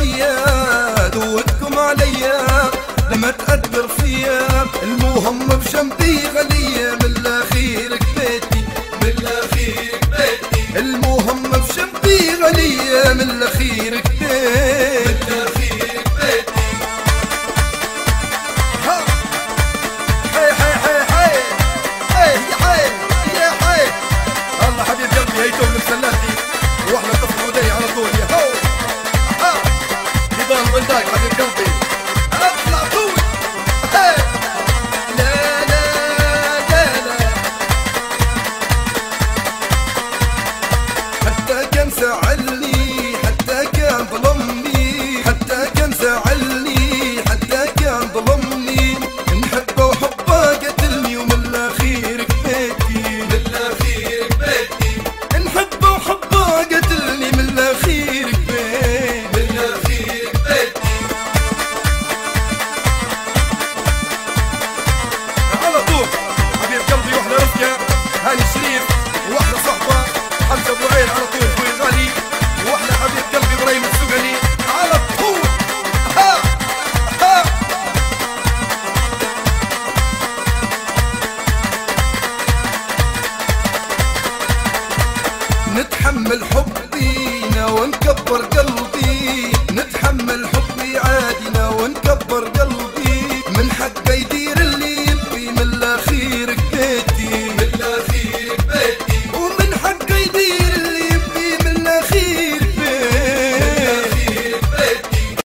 فيا دودكم عليا لما تقدر فيا، المهم بشمتي غلية من الاخير كبيتي، من الاخير كبيتي، المهم بشمتي غلية من الاخير كبيتي، من الاخير كبيتي. ها حي حي حي حي حي يا حي يا حي، الله حبيب قلبي هيتم مسلاتي واحنا طفل ودي على طول يا هو. ها نضال ولداك حبيب قلبي.